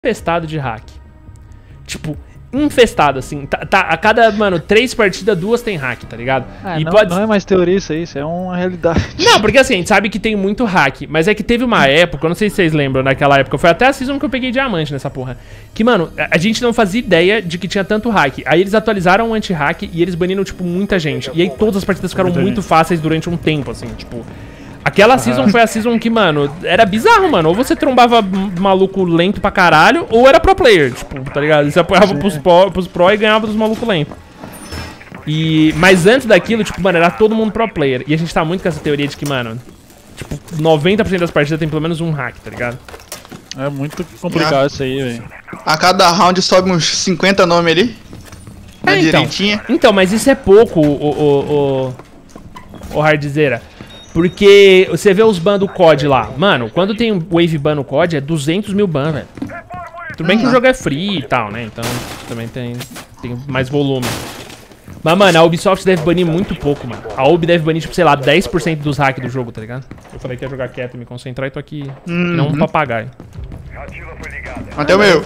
infestado de hack. Tipo, infestado, assim. A cada, mano, 3 partidas, 2 tem hack, tá ligado? E não é mais teoria isso aí, isso é uma realidade. Não, porque assim, a gente sabe que tem muito hack, mas é que teve uma época, eu não sei se vocês lembram, naquela época, foi até a season que eu peguei diamante nessa porra, que, mano, a gente não fazia ideia de que tinha tanto hack. Aí eles atualizaram o anti-hack e eles baniram, tipo, muita gente. E aí todas as partidas ficaram muito fáceis durante um tempo, assim, tipo... Aquela season foi a season que, mano, era bizarro, mano. Ou você trombava maluco lento pra caralho, ou era pro player, tipo, tá ligado? Você apoiava pros pro e ganhava dos malucos lentos. Mas antes daquilo, tipo, mano, era todo mundo pro player. E a gente tá muito com essa teoria de que, mano, tipo, 90% das partidas tem pelo menos um hack, tá ligado? É muito complicado isso aí, velho. A cada round sobe uns 50 nomes ali. Na direitinha. Então, mas isso é pouco, o Hardzeira. Porque você vê os ban do COD lá. Mano, quando tem wave ban no COD, é 200 mil ban, velho. Tudo bem que o jogo é free e tal, né? Então também tem mais volume. Mas, mano, a Ubisoft deve banir muito pouco, mano. A Ubi deve banir, tipo, sei lá, 10% dos hacks do jogo, tá ligado? Eu falei que ia jogar quieto e me concentrar e tô aqui não um papagaio. Até o meu.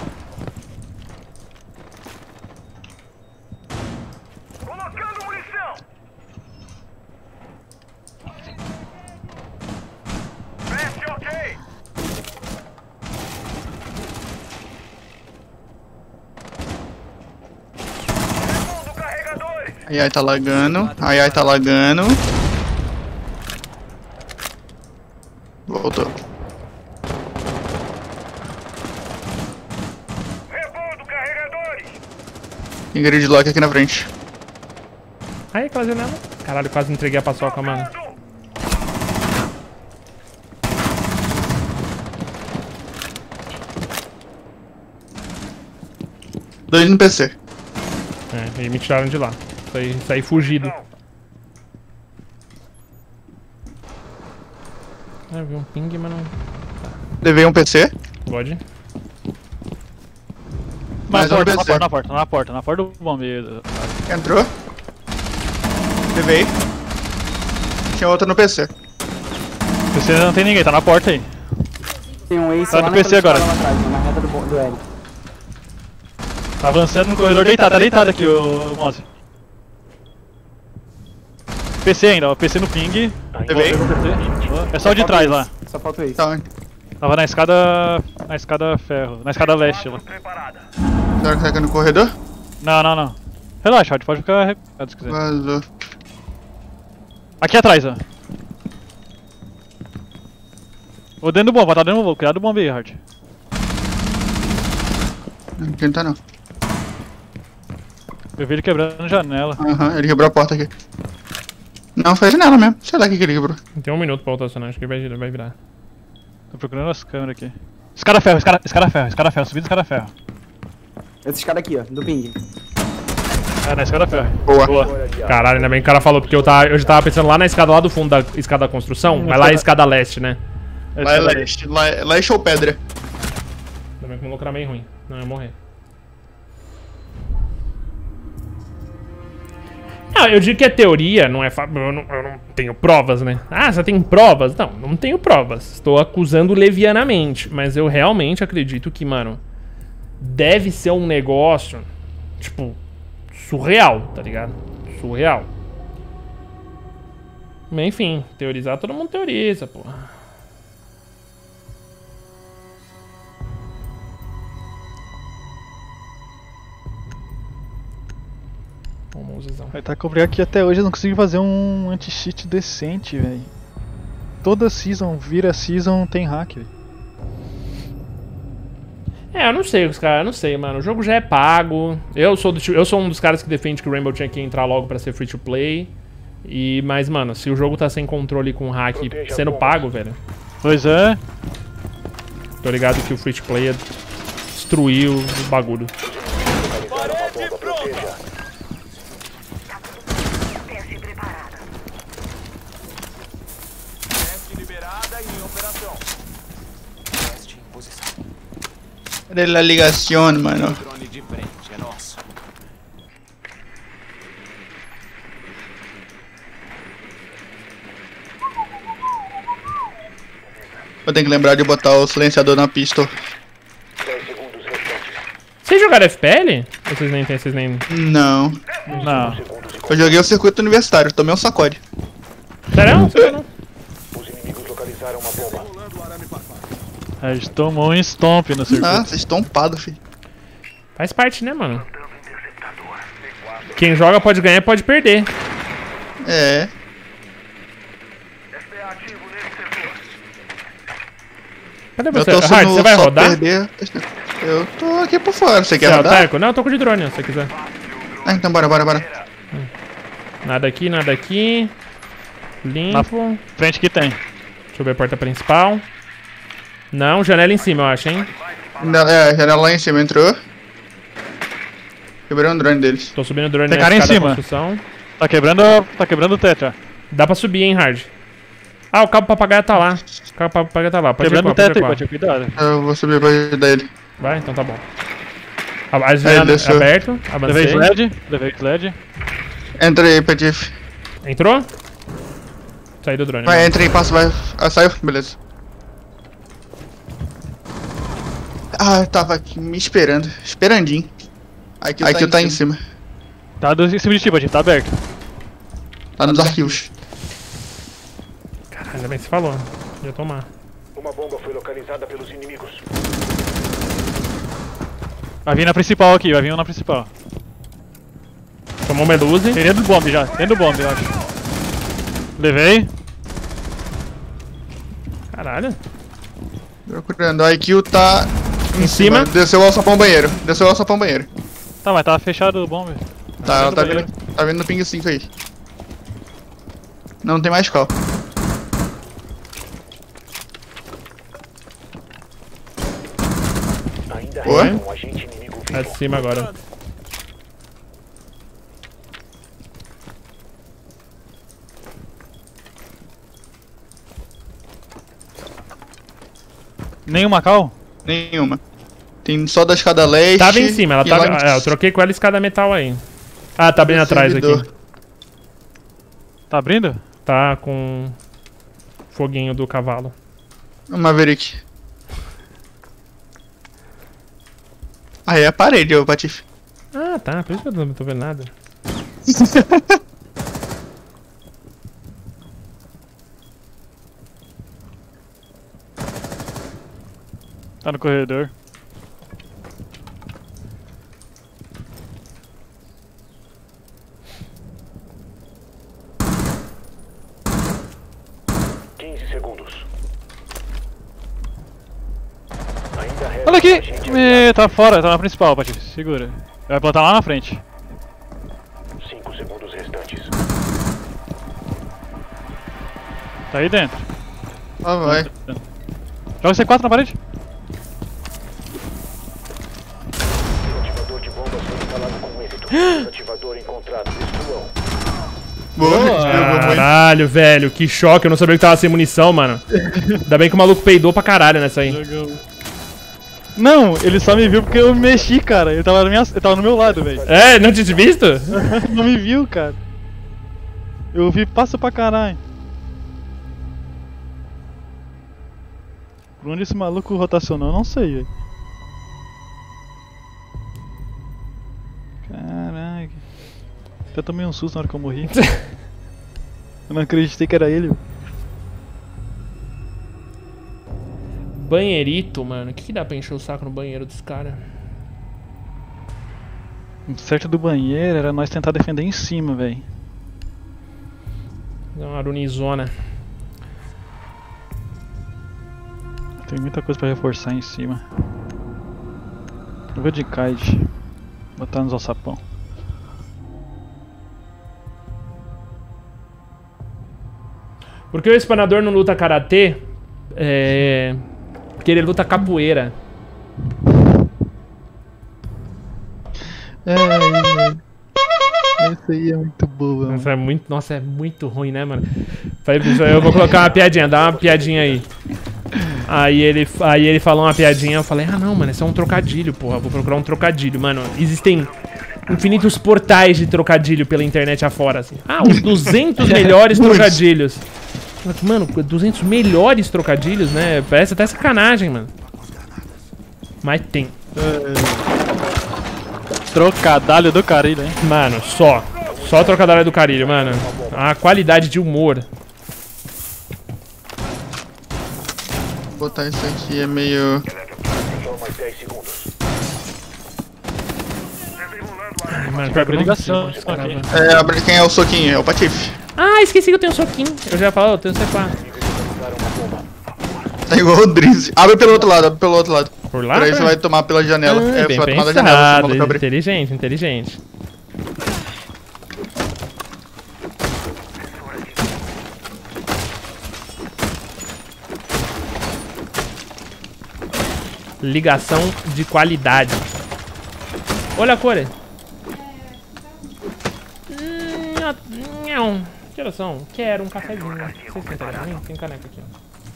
Ai, tá lagando. Ai, tá lagando. Voltou. Tem gridlock aqui na frente. Aí, aquela janela. Caralho, quase entreguei a paçoca, mano. Dois no PC. É, e me tiraram de lá. Saí fugido. Ah, eu vi um ping, mas não... Levei um PC. Pode. Na porta do bombeiro. Entrou. Levei. Tinha outro no PC. PC não tem ninguém, tá na porta aí. Tem um Ace tá lá no PC agora. Lá atrás, na reta do L. Tá avançando no corredor deitado, tá deitado aqui o Mozi. PC ainda, ó, PC no ping. Levei. É só o de trás lá. Só falta o Ace. Tá. Tava na escada ferro, na escada leste lá. Será que tá aqui no corredor? Não. Relaxa, Hard, pode ficar recuado se quiser. Vazou. Aqui atrás, ó. Ô, dentro do bomba, tá dentro do bomba, cuidado do bomba aí, Hard. Aqui não tá não. Eu vi ele quebrando a janela. Aham, ele quebrou a porta aqui. Não, foi a janela mesmo. Sei lá o que ele quebrou. Tem 1 minuto pra rotacionar, acho que vai virar. Tô procurando as câmeras aqui. Escada ferro, subindo escada ferro. Esse cara aqui, ó, do ping. É, na escada ferro. Boa. Caralho, ainda bem que o cara falou, porque eu já tava pensando lá na escada lá do fundo da escada da construção, mas lá é a escada leste, né? Lá é leste. Lá é show pedra. Ainda bem que o maluco era meio ruim. Não, ia morrer. Não, eu digo que é teoria, não é... Eu não tenho provas, né? Ah, você tem provas? Não tenho provas. Estou acusando levianamente. Mas eu realmente acredito que, mano, deve ser um negócio, tipo, surreal, tá ligado? Surreal. Mas, enfim, teorizar todo mundo teoriza, porra. Tá complicado que até hoje eu não consigo fazer um anti-cheat decente, velho. Toda season, vira season, tem hack, velho. É, eu não sei, os caras, eu não sei, mano. O jogo já é pago. Eu sou um dos caras que defende que o Rainbow tinha que entrar logo pra ser free to play. Mas, mano, se o jogo tá sem controle com hack sendo pago, velho. Pois é. Tô ligado que o free to play destruiu o bagulho. Cadê a ligação, mano? Vou ter que lembrar de botar o silenciador na pistol. 10 segundos Vocês jogaram FPL? Ou vocês nem tem, vocês nem... Não. Não. Eu joguei o circuito universitário, tomei um sacode. Sério? Não. A gente tomou um stomp no circuito. Ah, vocês estão estompados, filho. Faz parte, né, mano? Quem joga pode ganhar e pode perder. É. Cadê Eu você? tô Hard, você vai só rodar? perder. Eu tô aqui por fora, você quer Você é rodar? otaku? Não, eu tô com de drone, se você quiser. Ah, então bora. Nada aqui, nada aqui. Limpo. Frente que tem. Deixa eu ver a porta principal. Não, janela em cima, eu acho, hein? É, janela lá em cima entrou. Quebrei um drone deles. Tô subindo o drone Tem na cara em escada da cima. construção. Tá quebrando o teto, ó. Dá pra subir, hein, Hard. Ah, o cabo papagaio tá lá. O cabo papagaio tá lá. Pode Quebrando o recuar, teto aí, pode pode ter cuidado. Eu vou subir pra ajudar ele. Vai, então tá bom. A janela desceu. aberto, Levei avancei. sled. Entra aí, Petif. Entrou? Saí do drone. Vai, mano. entra aí, passa, vai. Ah, saiu? Beleza. Ah, eu tava aqui me esperando. Esperandinho. Aqui tá em cima. Tá em cima de ti, pode tá aberto. Tá nos arquivos. Caralho, ainda bem que você falou. Podia tomar. Uma bomba foi localizada pelos inimigos. Vai vir na principal aqui, vai vir um na principal. Tomou medusa. Tem dentro do bombe já, dentro do bombe, eu acho. Levei. Caralho. Procurando. A IQ tá Em cima. Desceu o alçapão banheiro. Tá, mas tava fechado o bombe. Tá, ela tá banheiro. vindo no ping 5 aí. Não tem mais call. Ainda Oi? resta um agente inimigo Tá vivo. de cima agora. Nenhuma cal? Nenhuma. Tem só da escada leste. Tava em cima, ela e tava. lá em- É, eu troquei com ela escada metal aí. Ah, tá abrindo atrás servidor. aqui. Tá abrindo? Tá com foguinho do cavalo. O Maverick. Aí é a parede, ô Patife. Ah, tá. Por isso que eu não tô vendo nada. Tá no corredor. Olha aqui! Tá fora, tá na principal, Patife. Segura. Vai plantar lá na frente. 5 segundos restantes. Tá aí dentro. Ah, vai. Joga C4 na parede. Ativador de bombas foi instalado com êxito. Ativador encontrado. Destruam. Boa, jogou muito. Caralho, velho. Que choque. Eu não sabia que tava sem munição, mano. Ainda bem que o maluco peidou pra caralho nessa aí. Não, ele só me viu porque eu mexi, cara. Ele tava, ele tava no meu lado, velho. É, não tinha te visto? Não me viu, cara. Eu vi passo pra caralho. Por onde esse maluco rotacionou, eu não sei, velho. Caraca. Até tomei um susto na hora que eu morri. Eu não acreditei que era ele. Banheirito, mano. O que dá pra encher o saco no banheiro dos caras? O certo do banheiro era nós tentar defender em cima, velho. É uma arunizona. Tem muita coisa pra reforçar em cima. Eu vou de kite. Botar nos alçapão. Por que o espanador não luta karatê? Porque ele luta capoeira. Essa aí é muito boa, mano. Nossa, é muito ruim, né, mano? Eu vou colocar uma piadinha, dá uma piadinha aí. Aí ele falou uma piadinha, eu falei, ah não, mano, esse é um trocadilho, porra. Vou procurar um trocadilho, mano. Existem infinitos portais de trocadilho pela internet afora, assim. Ah, os 200 melhores trocadilhos. Mano, 200 melhores trocadilhos, né? Parece até sacanagem, mano. Mas tem. Trocadalho do carilho, hein? Mano, só trocadilho do carilho, mano. A qualidade de humor. Vou botar isso aqui, é meio... Só mais 10 segundos. Ai, mano, Tipo, é ligação. Quem é o soquinho? É o Patife. Ah, esqueci que eu tenho soquinho. Eu já falo, eu tenho C4. Tá igual o Drizzy. Abre pelo outro lado, abre pelo outro lado. Por lá? Por aí você vai tomar pela janela. Bem você vai tomar da janela, você pensado, maluco abrir. inteligente, inteligente. Ligação de qualidade. Olha a cor. Que horas são? Quero um cafezinho. Vocês têm telefonema? Tem caneca aqui.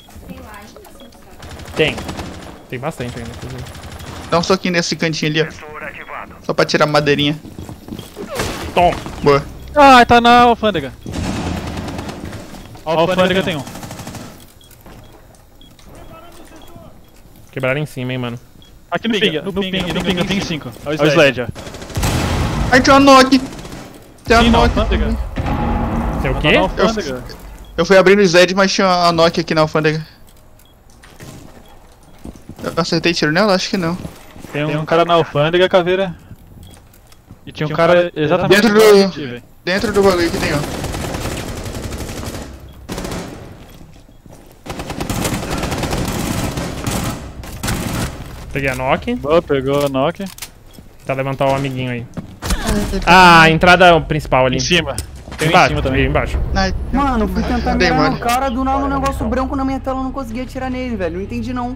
Tem. Tem bastante ainda, inclusive. Dá um soquinho nesse cantinho ali, ó. Só pra tirar a madeirinha. Toma. Boa. Ah, tá na alfândega. A alfândega tem um. Quebraram em cima, hein, mano. Aqui no pinga, no pinga tem 5. Olha o sled, ó. Ai, tem uma knock. Tem uma Sim, na knock. alfândega. Tem o Tá quê? na alfândega. Eu fui abrindo o sled, mas tinha uma knock aqui na alfândega. Eu acertei tiro nela? Acho que não. Tem um cara na alfândega, caveira. E tinha um cara exatamente Dentro onde do- a gente, velho. Dentro do bagulho que tem, ó. Peguei a knock. Boa, pegou a knock. Tá levantar o amiguinho aí. Ah, a entrada principal ali. Em cima. Tem um em Embaixo, cima também. embaixo. Ai, Mano, fui tentar Dei mirar no mole. cara, do nada um negócio branco na minha tela, eu não conseguia atirar nele, velho. Não entendi não.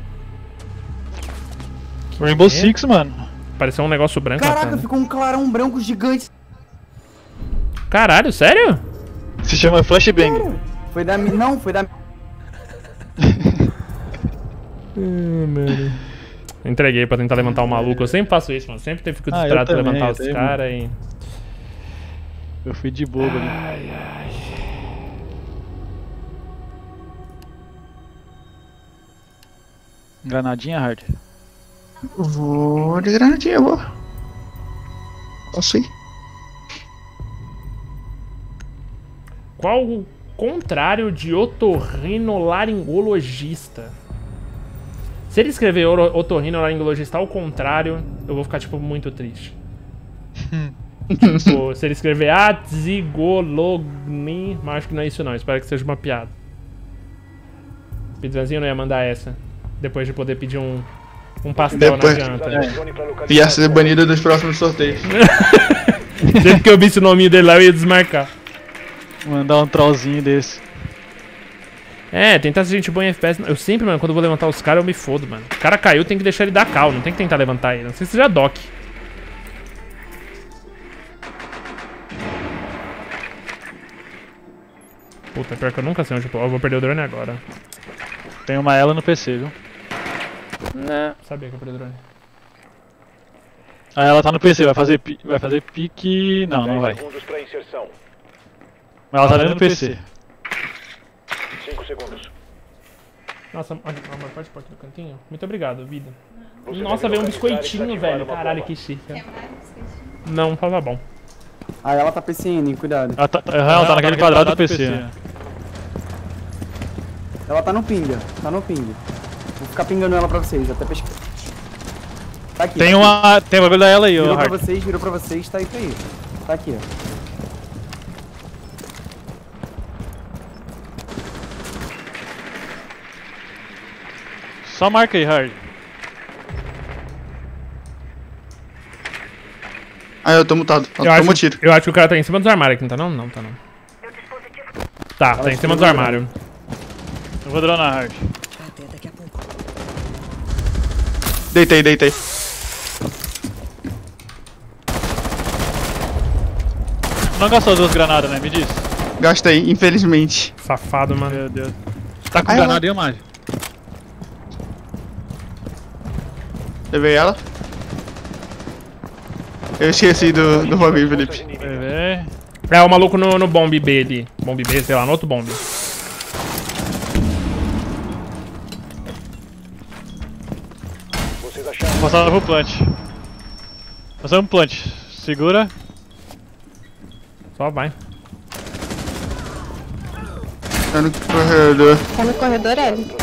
Rainbow Six, mano. Pareceu um negócio branco. Caraca, cara. ficou um clarão branco gigante. Caralho, sério? Se chama Flashbang. Foi da... Não, foi da... Entreguei pra tentar levantar o maluco. Eu sempre faço isso, mano. Sempre fico Ah, eu desesperado pra também, levantar eu os também. caras e... Eu fui de bobo ali. Granadinha hard. vou de granadinha, eu vou. Posso ir? Qual o contrário de otorrinolaringologista? Se ele escrever otorrinolaringologista ao contrário, eu vou ficar, tipo, muito triste. Tipo, se ele escrever atzigologni, mas acho que não é isso não, espero que seja uma piada. Pizzanzinho não ia mandar essa. Depois de poder pedir um pastel, Depois. não adianta. Ia ser banido dos próximos sorteios. Sempre que eu visse o nome dele lá, eu ia desmarcar. Mandar um trollzinho desse. É, tentar ser gente boa em FPS. Eu sempre, mano, quando eu vou levantar os caras, eu me fodo, mano. O cara caiu, tem que deixar ele dar cal, não tem que tentar levantar ele. Não sei se seja doc. Puta, pior que eu nunca sei onde eu vou perder o drone agora. Tem uma ela no PC, viu? Não. Sabia que eu perdi o drone. Ah, ela tá no PC, vai fazer pique... Não, não vai. Segundos pra inserção. Mas ela tá dentro do PC. 5 segundos. Nossa, amor, pode pôr aqui no cantinho? Muito obrigado, vida. Você Nossa, deve veio um localizar e biscoitinho, desativar velho. uma Caralho, bomba. que chique. Não, tá bom. Ah, ela tá PCN, cuidado. Ela tá naquele quadrado do PC. né? Ela tá no pinga, tá no pinga. Vou ficar pingando ela pra vocês, até pesquisar. Tá aqui. Tem tá uma... Tem bagulho da ela aí, aqui. ó. Virou pra vocês, tá aí pra aí. Tá aqui, ó. Só marca aí, Hard. Ah, eu tô mutado. Eu Toma tiro. acho que o cara tá em cima dos armários aqui, não tá não? Não, tá não. Tá em cima dos armários. Eu vou dronar Hard. Deitei. Não gastou 2 granadas, né? Me diz. Gastei, infelizmente. Safado, mano. Meu Deus. Tá com Ai, granada aí, ô Mário? Levei ela. Eu esqueci do bagulho, Felipe. Vai ver. É o maluco no bomb B ali. Bomb B, sei lá, no outro bomb. Vocês acharam Posso Passava o plant. Passava o plant. Segura. Só vai. Tá no corredor. Tá no corredor, ele.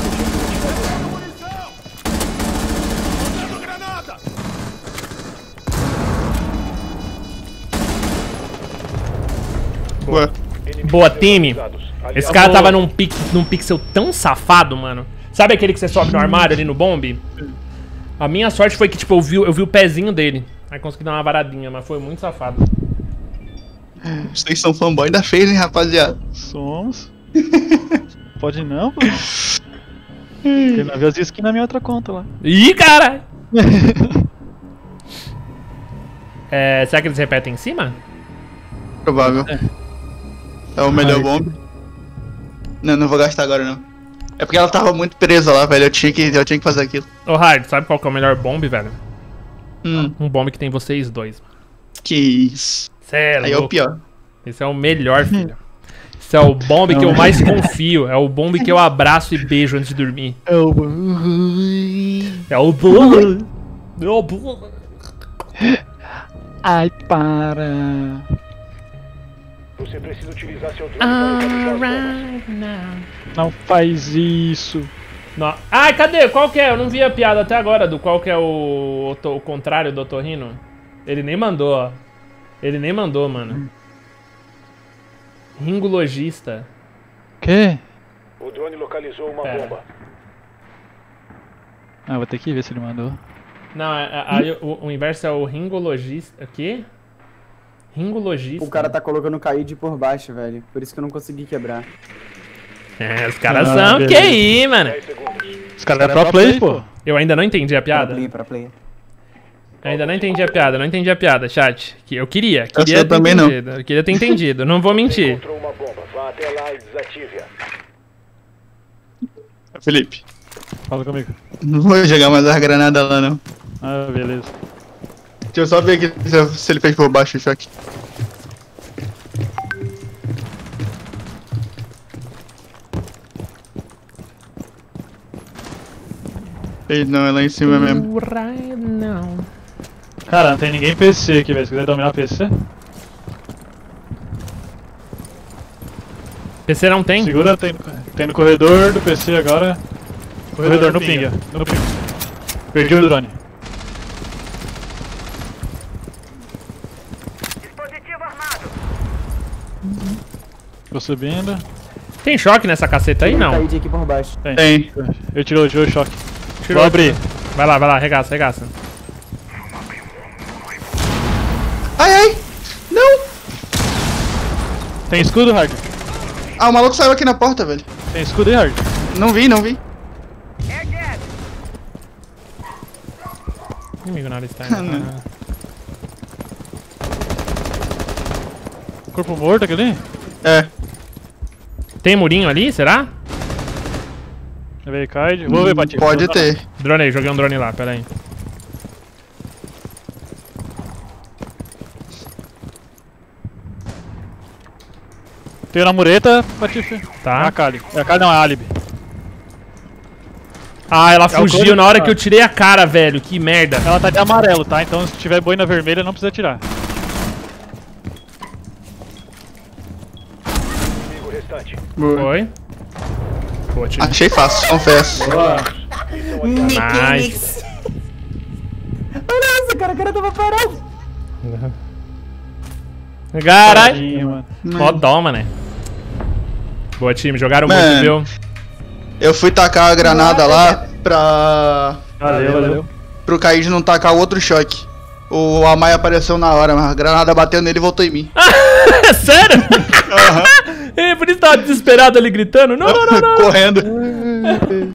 Boa. Boa, time. Esse cara tava num pixel tão safado, mano. Sabe aquele que você sobe no armário ali no bombe? A minha sorte foi que, tipo, eu vi o pezinho dele. Aí consegui dar uma varadinha, mas foi muito safado. Vocês são fanboy da FaZe, hein, rapaziada? Somos. Pode não, pô. Porque não viu as skins na minha outra conta lá. Ih, cara! Será que eles repetem em cima? Provável. É o melhor bomb. Não vou gastar agora não. É porque ela tava muito presa lá, velho. Eu tinha que fazer aquilo. Ô, Hard, sabe qual que é o melhor bomb, velho? Hum. Um bomb que tem vocês dois. Que isso. Cê é Aí é o pior. Esse é o melhor, filho. Esse é o bomb que eu mais confio. É o bomb que eu abraço e beijo antes de dormir. É o... É o bomb. É o bomb. Ai, para. Você precisa utilizar seu drone para localizar as bombas. Não faz isso. Não. Ai, cadê? Qual que é? Eu não vi a piada até agora do qual que é o contrário do otorrino. Ele nem mandou, ó. Ele nem mandou, mano. Ringologista. Quê? O drone localizou uma bomba. Ah, vou ter que ver se ele mandou. Não, aí o inverso é o ringologista. O quê? Ringologista. O cara tá colocando o Kaid por baixo, velho. Por isso que eu não consegui quebrar. Os caras são QI, mano. 10 segundos. Os caras é pro play, pô. Eu ainda não entendi a piada. Pra play. Ainda não entendi a piada, chat. Que eu queria Eu ter também não. entendido. Eu queria ter entendido, não vou mentir. Encontrou uma bomba. Vá até lá e desative-a. Felipe, Fala comigo. não vou jogar mais as granadas lá não. Ah, beleza. Deixa eu só ver aqui se ele fez por baixo o choque. Fez não, é lá em cima mesmo. Não. Cara, não tem ninguém PC aqui, velho. Se quiser dominar PC, PC não tem? segura, tem no corredor do PC agora. Corredor no pinga. No pinga. Perdi o drone. Dispositivo armado. Tô subindo. Tem choque nessa caceta aí? Não. Kaid aqui por baixo. Tem. Eu tirei o choque. Tirou, Vou abrir. Vai lá, arregaça. Ai! Não! Tem escudo, Hard? Ah, o maluco saiu aqui na porta, velho. Tem escudo aí, Hard? Não vi. Inimigo na área está. Corpo morto aquele? É. Tem murinho ali, será? Veio Kaid. Vou ver, Patinho. Pode ter. Drone aí, joguei um drone lá, pera aí. Tem na mureta, Patife. Tá. É a Kali. É a Kali não, é a Alibi. Ah, ela o fugiu cone? na hora que eu tirei a cara, velho. Que merda. Ela tá de amarelo, tá? Então se tiver boina vermelha não precisa tirar. Inimigo restante. Foi. Boa, time. Achei fácil, confesso. Nice. Nossa, cara, o cara tava parado. Caralho. Tadinho, mano. Mó dó, mané. Boa, time. Jogaram Mano. muito, viu? Eu fui tacar a granada lá Valeu. pro Kaid não tacar o outro choque. O Amai apareceu na hora, mas a granada bateu nele e voltou em mim. Sério? Por isso tava desesperado ali gritando. Não. Correndo.